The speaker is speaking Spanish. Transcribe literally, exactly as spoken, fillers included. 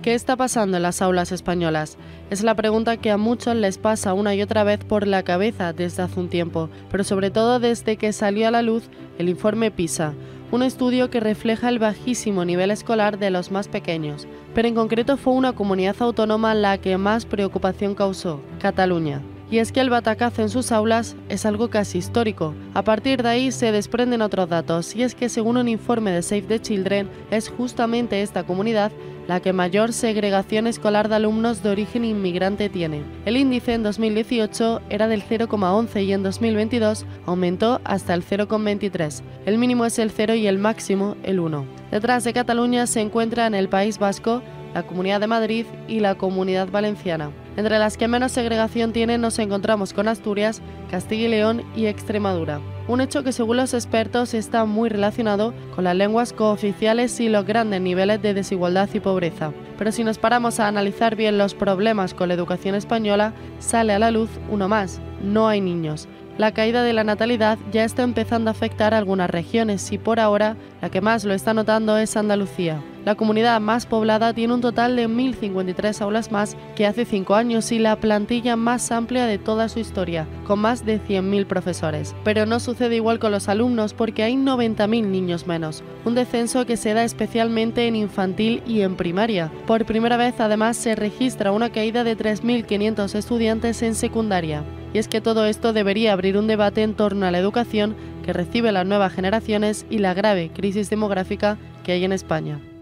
¿Qué está pasando en las aulas españolas? Es la pregunta que a muchos les pasa una y otra vez por la cabeza desde hace un tiempo, pero sobre todo desde que salió a la luz el informe PISA, un estudio que refleja el bajísimo nivel escolar de los más pequeños, pero en concreto fue una comunidad autónoma la que más preocupación causó, Cataluña. Y es que el batacazo en sus aulas es algo casi histórico. A partir de ahí se desprenden otros datos, y es que según un informe de Save the Children, es justamente esta comunidad la que mayor segregación escolar de alumnos de origen inmigrante tiene. El índice en dos mil dieciocho era del cero coma once y en dos mil veintidós aumentó hasta el cero coma veintitrés. El mínimo es el cero y el máximo el uno. Detrás de Cataluña se encuentran el País Vasco, la Comunidad de Madrid y la Comunidad Valenciana. Entre las que menos segregación tienen nos encontramos con Asturias, Castilla y León y Extremadura. Un hecho que según los expertos está muy relacionado con las lenguas cooficiales y los grandes niveles de desigualdad y pobreza. Pero si nos paramos a analizar bien los problemas con la educación española, sale a la luz uno más: no hay niños. La caída de la natalidad ya está empezando a afectar a algunas regiones y por ahora la que más lo está notando es Andalucía. La comunidad más poblada tiene un total de mil cincuenta y tres aulas más que hace cinco años y la plantilla más amplia de toda su historia, con más de cien mil profesores. Pero no sucede igual con los alumnos porque hay noventa mil niños menos, un descenso que se da especialmente en infantil y en primaria. Por primera vez además se registra una caída de tres mil quinientos estudiantes en secundaria. Y es que todo esto debería abrir un debate en torno a la educación que recibe las nuevas generaciones y la grave crisis demográfica que hay en España.